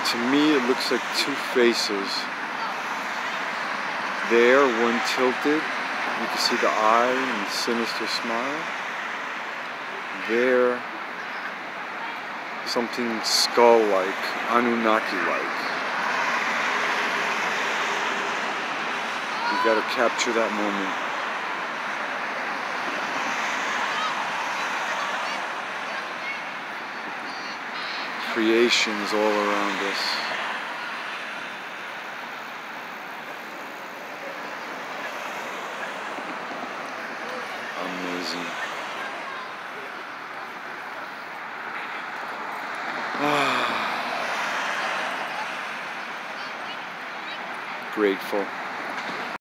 To me, it looks like two faces. There, one tilted. You can see the eye and the sinister smile. There, something skull-like, Anunnaki-like. You gotta capture that moment. Creations all around us. Amazing. Grateful.